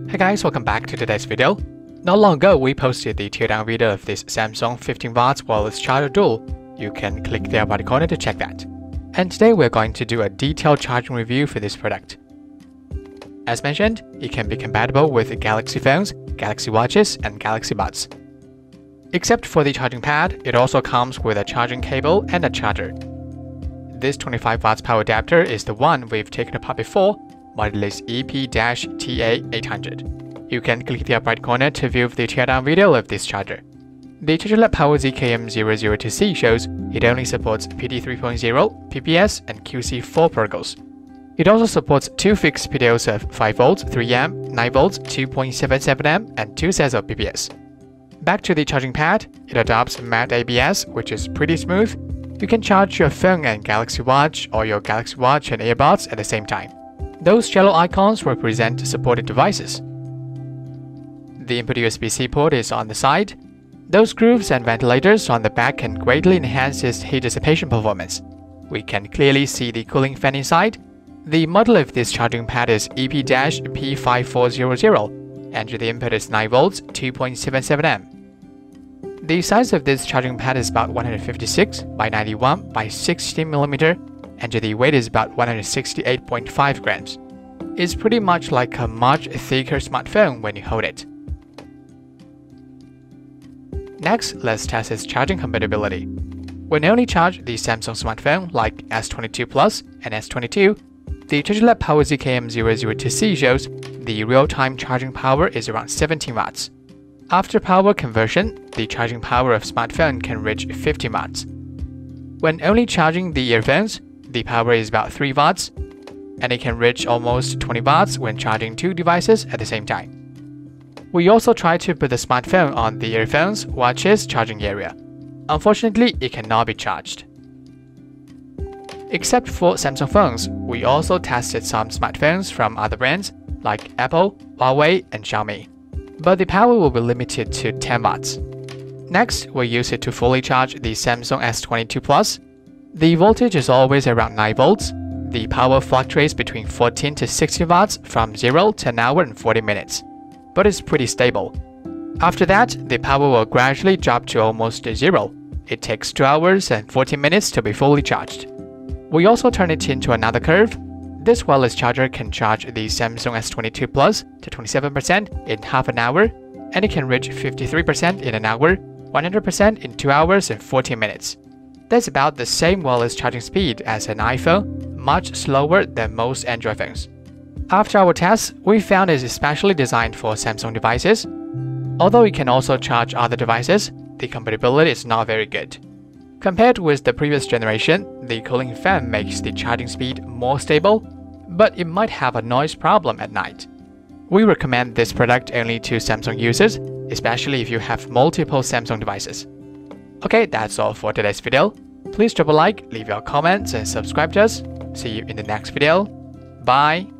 Hey guys, welcome back to today's video. Not long ago, we posted the teardown video of this Samsung 15W wireless charger dual. You can click the above corner to check that. And today we're going to do a detailed charging review for this product. As mentioned, it can be compatible with Galaxy phones, Galaxy watches, and Galaxy Buds. Except for the charging pad, it also comes with a charging cable and a charger. This 25W power adapter is the one we've taken apart before, model is EP-TA800. You can click the upper right corner to view the teardown video of this charger. The ChargerLab Power ZKM002C shows it only supports PD 3.0, PPS, and QC4 protocols. It also supports two fixed PDOs of 5V, 3A, 9V, 2.77A, and two sets of PPS. Back to the charging pad, it adopts matte ABS, which is pretty smooth. You can charge your phone and Galaxy Watch or your Galaxy Watch and Earbuds at the same time. Those yellow icons represent supported devices. The input USB-C port is on the side. Those grooves and ventilators on the back can greatly enhance its heat dissipation performance. We can clearly see the cooling fan inside. The model of this charging pad is EP-P5400, and the input is 9V, 2.77A. The size of this charging pad is about 156 by 91 by 16mm, and the weight is about 168.5 grams. It's pretty much like a much thicker smartphone when you hold it. Next, let's test its charging compatibility. When you only charge the Samsung smartphone like S22 Plus and S22, the ChargerLab Power ZKM002C shows the real-time charging power is around 17W. After power conversion, the charging power of smartphone can reach 50W. When only charging the earphones, the power is about 3W, and it can reach almost 20W when charging two devices at the same time. We also tried to put the smartphone on the earphones watches charging area. Unfortunately, it cannot be charged. Except for Samsung phones, we also tested some smartphones from other brands like Apple, Huawei, and Xiaomi, but the power will be limited to 10W. Next, we use it to fully charge the Samsung S22 Plus. The voltage is always around 9V. The power fluctuates between 14 to 16W from 0 to an hour and 40 minutes, but it's pretty stable. After that, the power will gradually drop to almost 0. It takes 2 hours and 40 minutes to be fully charged. We also turn it into another curve. This wireless charger can charge the Samsung S22 Plus to 27% in half an hour, and it can reach 53% in an hour, 100% in 2 hours and 40 minutes. That's about the same wireless charging speed as an iPhone, much slower than most Android phones. After our tests, we found it's especially designed for Samsung devices. Although it can also charge other devices, the compatibility is not very good. Compared with the previous generation, the cooling fan makes the charging speed more stable, but it might have a noise problem at night. We recommend this product only to Samsung users, especially if you have multiple Samsung devices. Okay, that's all for today's video. Please drop a like, leave your comments, and subscribe to us. See you in the next video. Bye!